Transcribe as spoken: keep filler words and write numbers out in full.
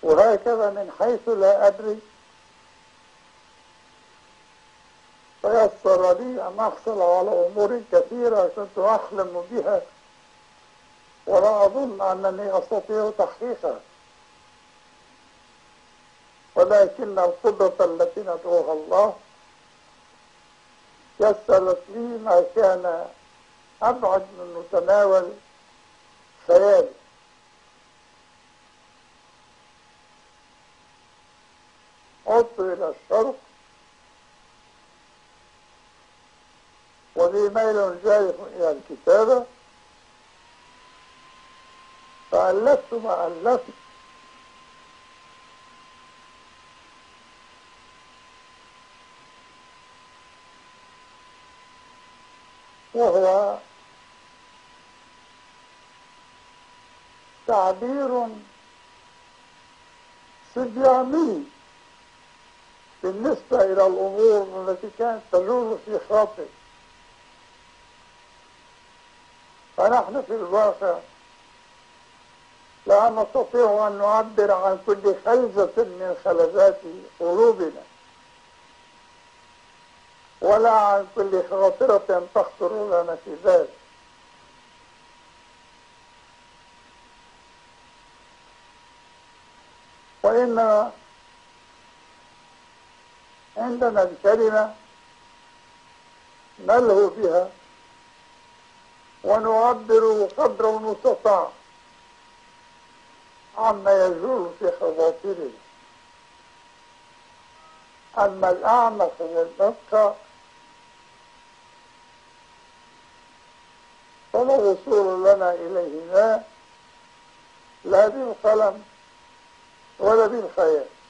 وهكذا من حيث لا أدري تيسر لي أن أحصل على أمور كثيرة كنت أحلم بها ولا أظن أنني أستطيع تحقيقها، ولكن القدرة التي ندعوها الله يسرت لي ما كان أبعد من متناول خيالي. عدت إلى الشرق ولي ميل جايف إلى الكتابة، فألفت ما ألفت وهو تعبير صبياني بالنسبة إلى الأمور التي كانت تجول في خاطري. فنحن في الواقع لا نستطيع أن نعبر عن كل خلزة من خلزات قلوبنا ولا عن كل خاطرة تخطر لنا في ذلك، وإنما عندنا الكلمة نلهو بها ونعبر قدر المستطاع عما يجول في خواطرنا. أما الأعمق والأبقى فلا وصول لنا إليه لا بالقلم ولا بالخيال.